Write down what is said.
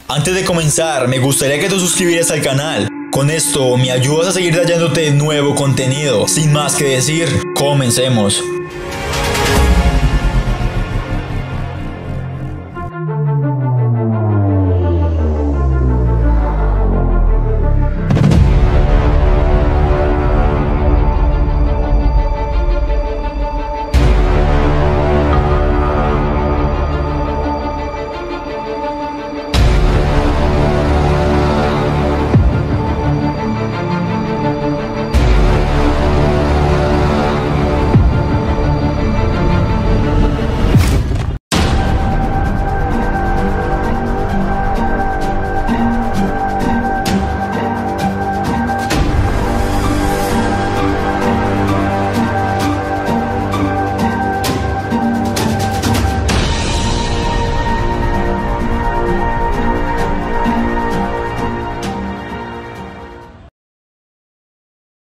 Antes de comenzar, me gustaría que te suscribieras al canal. Con esto me ayudas a seguir trayéndote nuevo contenido. Sin más que decir, comencemos.